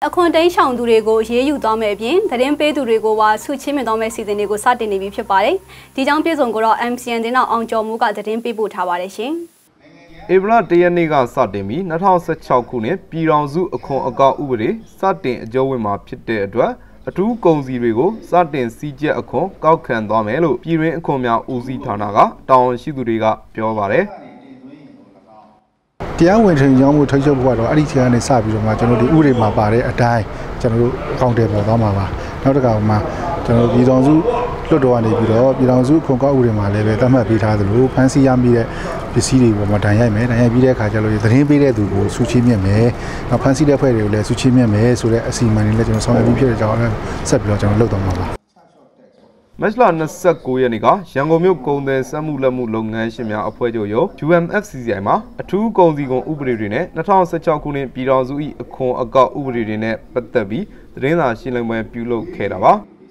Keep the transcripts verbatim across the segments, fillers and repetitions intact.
ခွန်တိုင်းဆောင်သူတွေကိုရေးယူသွားမယ်အပြင်သတင်းပေးသူတွေကိုပါဆုချင်းမြင့်သွားမယ်စီစဉ်တွေကိုစတင်နေပြီဖြစ်ပါတယ်ဒီကြောင့်ပြည်စုံကိုတော့ M C N တင်တော့အောင်ကျော်မိုးကသတင်းပေးပို့ထားပါတယ်ရှင်ဧပြီလတရက်နေ့ကစတင်ပြီး၂၀၁၆ခုနှစ်ပြည်ထောင်စုအခွန်အကောက်ဥပဒေစတင်အကျုံးဝင်မှာဖြစ်တဲ့အတွက်အထူးကုန်စည်တွေကိုစတင်စီးကျက်အခွန်ကောက်ခံသွားမယ်လို့ပြည်တွင်းအခွန်များဦးစီးဌာနကတာဝန်ရှိသူတွေကပြောပါတယ်တရားဝင်ထင်ကြောင်းမှုထိချုပ်ဖို့ကတော့အဲ့ဒီခြေကနေစပြီးတော့မှကျွန်တော်ဒီဥပဒေမှာပါတဲ့အတိုင်းကျွန်တော်တို့အကောင့်တွေပေါ်သွားမှာပါနောက်တစ်ခါမှကျွန်တော်ပြည်ထောင်စုလွှတ်တော်ကနေပြီးတော့ပြည်ထောင်စုခွန်ကောက်ဥပဒေမှာလည်းပဲသတ်မှတ်ပေးထားသလိုဖန်ဆီးရမိတဲ့ပစ္စည်းတွေပေါ်မှာတန်ရိုက်မယ်တန်ရိုက်ပြီးတဲ့အခါကျတော့သတင်းပေးတဲ့သူကိုစုချင်းမြင့်မယ်နောက်ဖန်ဆီးတဲ့ဖွဲ့တွေကိုလည်းစုချင်းမြင့်မယ်ဆိုတဲ့အစီအမံတွေလည်းကျွန်တော်ဆောင်ရွက်ပြီးဖြစ်တဲ့အကြောင်းလည်းဆက်ပြီးတော့ကျွန်တော်လုပ်သွားမှာပါမတ်လ၂၉ရက်နေ့ကရန်ကုန်မြို့ကုန်သည်စက်မှုလက်မှုလုပ်ငန်းရှင်များအဖွဲ့ချုပ်ရုံး U M F C C I မှာအထူးကုန်စည်ကုန်ဥပဒေတွေနဲ့၂၀၁၆ခုနှစ်ပြည်ထောင်စု၏အခွန်အကောက်ဥပဒေတွေနဲ့ပတ်သက်ပြီးသတင်းစာရှင်းလင်းပွဲပြုလုပ်ခဲ့တာပါ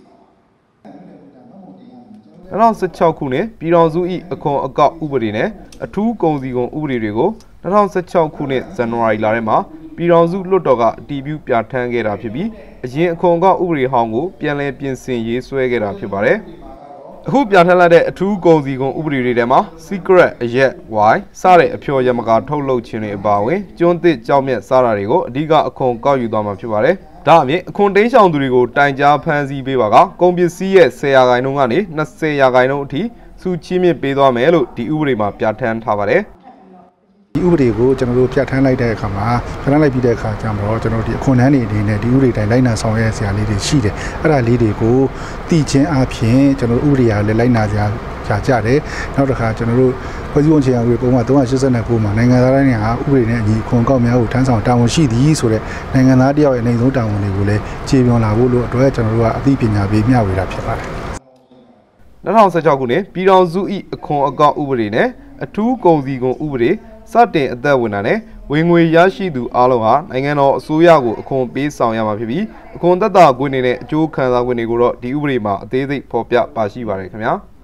၂၀၁၆ခုနှစ်ပြည်ထောင်စု၏အခွန်အကောက်ဥပဒေနဲ့အထူးကုန်စည်ကုန်ဥပဒေတွေကို၂၀၁၆ခုနှစ်ဇန်နဝါရီလထဲမှာပြည်ထောင်စုလွှတ်တော်ကအတည်ပြုပြဋ္ဌာန်းခဲ့တာဖြစ်ပြီးအရင်အခွန်အကောက်ဥပဒေဟောင်းကိုပြန်လည်ပြင်ဆင်ရေးဆွဲခဲ့တာဖြစ်ပါတယ်။အခုပြဋ္ဌာန်းလိုက်တဲ့အထူးကုန်စည်ကုန်ဥပဒေတွေထဲမှာ secret အရက် wine စတဲ့အဖျော်ရမကာထုတ်လုပ်ခြင်းတွေအပါအဝင်ကျွန်းသစ်ကြောက်မြက်စားတာတွေကိုအဓိကအခွန်ကောက်ယူသွားမှာဖြစ်ပါတယ်။ဒါအပြင်အခွန်တင်းရှောင်သူတွေကိုတိုင်ကြားဖမ်းဆီးပေးပါကကုန်ပစ္စည်းရဲ့၁၀ရာခိုင်နှုန်းကနေ၂၀ရာခိုင်နှုန်းအထိစုချီးမြှင့်ပေးသွားမယ်လို့ဒီဥပဒေမှာပြဋ္ဌာန်းထားပါတယ်ဒီဥပဒေကိုကျွန်တော်တို့ပြဋ္ဌာန်းလိုက်တဲ့အခါမှာပြဋ္ဌာန်းလိုက်ပြီးတဲ့အခါကျတော့ကျွန်တော်တို့ဒီအခွန်ထမ်းတွေအနေနဲ့ဒီဥပဒေတိုင်းလိုက်နာဆောင်ရွက်စရာလေးတွေရှိတယ်အဲ့ဒါလေးတွေကိုတည်ခြင်းအပြင်ကျွန်တော်တို့ဥပဒေအရလည်းလိုက်နာစရာကြာကြတယ်နောက်တစ်ခါကျွန်တော်တို့ဖွဲ့စည်းပုံအခြေခံဥပဒေပုံမှန်၃၈၉မှာနိုင်ငံသားတိုင်းဟာဥပဒေနဲ့အညီအခွန်ကောက်များကိုထမ်းဆောင်တာဝန်ရှိသည်ဆိုတဲ့နိုင်ငံသားတယောက်ရဲ့အနေဆုံးတာဝန်တွေကိုလည်းခြေပြောင်းလာဖို့လို့အတွက်ကျွန်တော်တို့ကအသိပညာပေးမျှဝေတာဖြစ်ပါတယ်၂၀၁၆ခုနှစ်ပြည်ထောင်စု၏အခွန်အကောက်ဥပဒေနဲ့အထူးကုန်စည်ကုန်ဥပဒေစတင်အသက်ဝင်တာနဲ့ဝင်ငွေရရှိသူအားလုံးဟာနိုင်ငံတော်အစိုးရကိုအခွန်ပေးဆောင်ရမှာဖြစ်ပြီးအခွန်သက်သာခွင့်တွေနဲ့အကျိုးခံစားခွင့်တွေကိုတော့ဒီဥပဒေမှာအသေးစိတ်ဖော်ပြပါရှိပါတယ်ခင်ဗျာ။